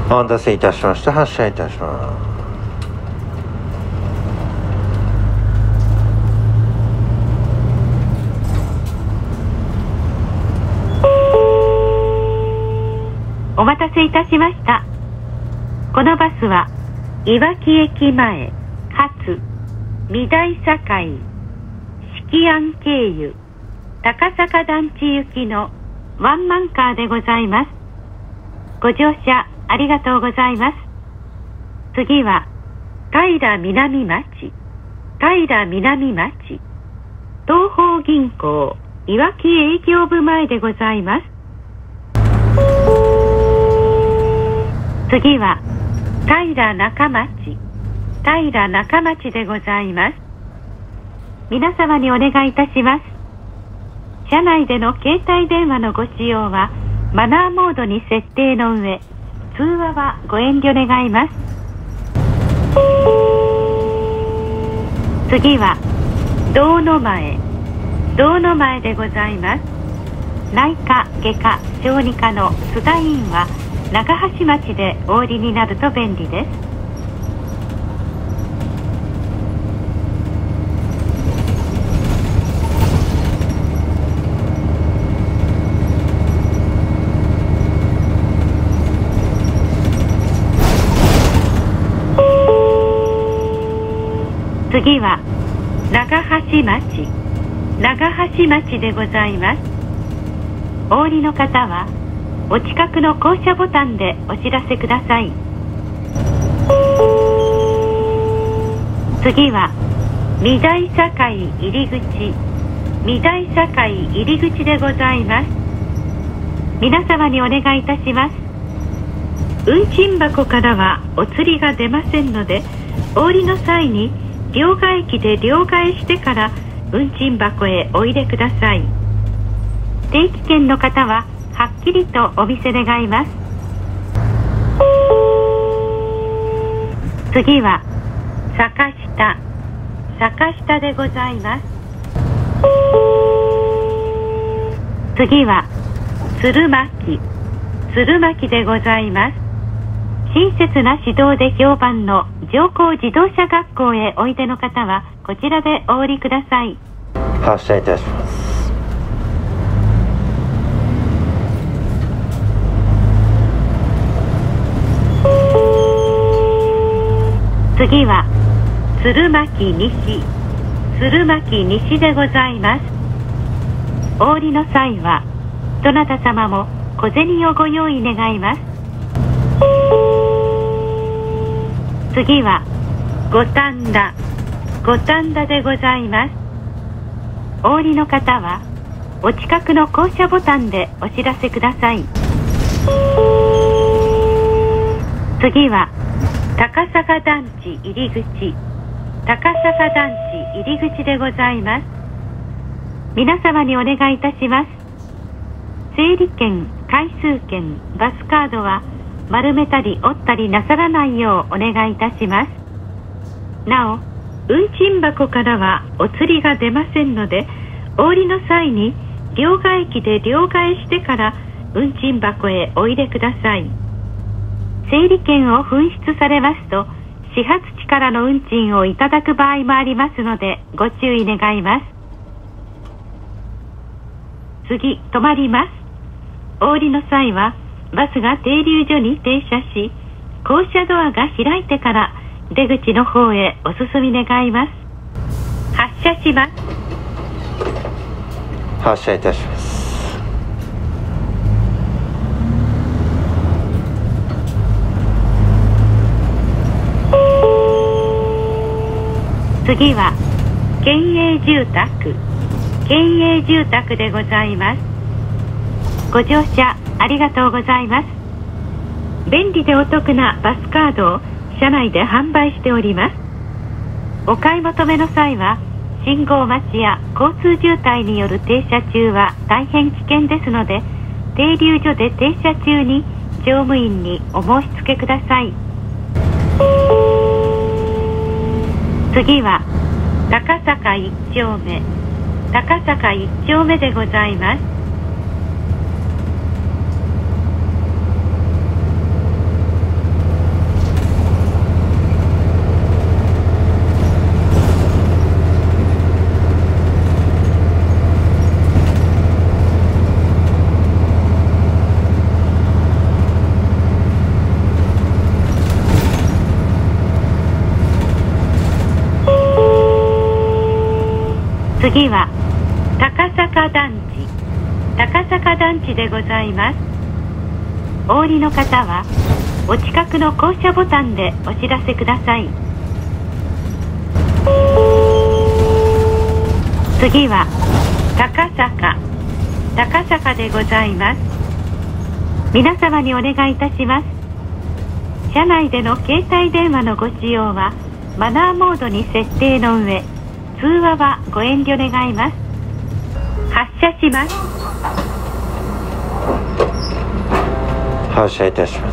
お待たせいたしました。発車いたします。 お待たせいたしました。このバスはいわき駅前発御台堺式安経由高坂団地行きのワンマンカーでございます。ご乗車ありがとうございます。次は平南町東方銀行いわき営業部前でございます。次は平中町でございます。皆様にお願いいたします。車内での携帯電話のご使用はマナーモードに設定の上、通話はご遠慮願います。次は堂の前でございます。内科外科小児科の須田院は長橋町でお降りになると便利です。次は長橋町でございます。お降りの方はお近くの降車ボタンでお知らせください。次は御台堺入り口でございます。皆様にお願いいたします。運賃箱からはお釣りが出ませんので、お降りの際に両替機で両替してから運賃箱へお入れください。定期券の方ははっきりとお見せ願います。次は坂下でございます。次は鶴巻でございます。親切な指導で評判の上高自動車学校へおいでの方はこちらでお降りください。 発車いたします。 次は鶴巻西でございます。お降りの際はどなた様も小銭をご用意願います。次は五反田でございます。お降りの方はお近くの降車ボタンでお知らせください。次は高坂団地入り口でございます。皆様にお願いいたします。整理券、回数券、バスカードは丸めたり折ったりなさらないようお願いいたします。なお、運賃箱からはお釣りが出ませんので、お降りの際に両替機で両替してから運賃箱へお入れください。整理券を紛失されますと始発地からの運賃をいただく場合もありますのでご注意願います。次、止まります。お降りの際はバスが停留所に停車し、降車ドアが開いてから出口の方へお進み願います。発車します。 発車いたします。 次は県営住宅でございます。ご乗車ありがとうございます。便利でお得なバスカードを車内で販売しております。お買い求めの際は信号待ちや交通渋滞による停車中は大変危険ですので、停留所で停車中に乗務員にお申し付けください。次は高坂1丁目でございます。 次は高坂団地でございます。お降りの方はお近くの降車ボタンでお知らせください。次は高坂でございます。皆様にお願いいたします。車内での携帯電話のご使用はマナーモードに設定の上、通話はご遠慮願います。発車します。 発車いたします。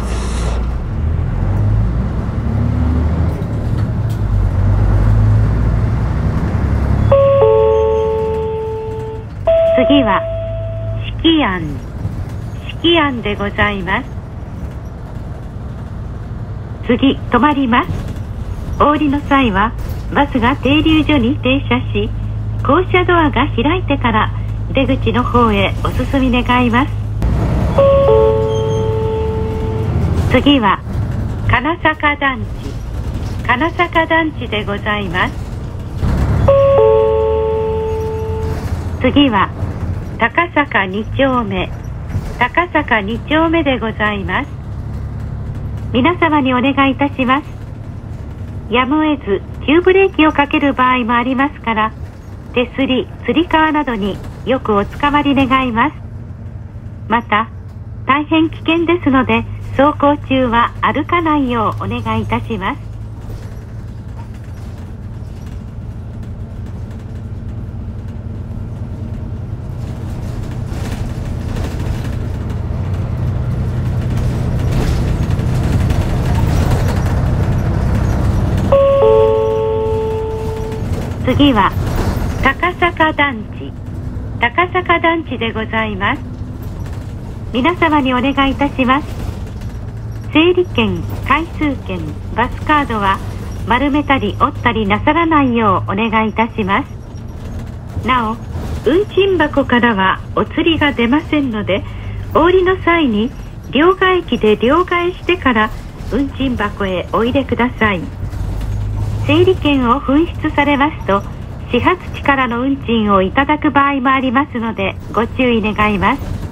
次は四季庵でございます。次止まります。お降りの際はバスが停留所に停車し、降車ドアが開いてから出口の方へお進み願います。次は金坂団地でございます。次は高坂2丁目でございます。皆様にお願いいたします。やむを得ず急ブレーキをかける場合もありますから、手すり、つり革などによくおつかまり願います。また大変危険ですので、走行中は歩かないようお願いいたします。次は高坂団地でございます。皆様にお願いいたします。整理券、回数券、バスカードは丸めたり折ったりなさらないようお願いいたします。なお、運賃箱からはお釣りが出ませんので、お降りの際に両替機で両替してから運賃箱へお入れください。整理券を紛失されますと、始発地からの運賃をいただく場合もありますのでご注意願います。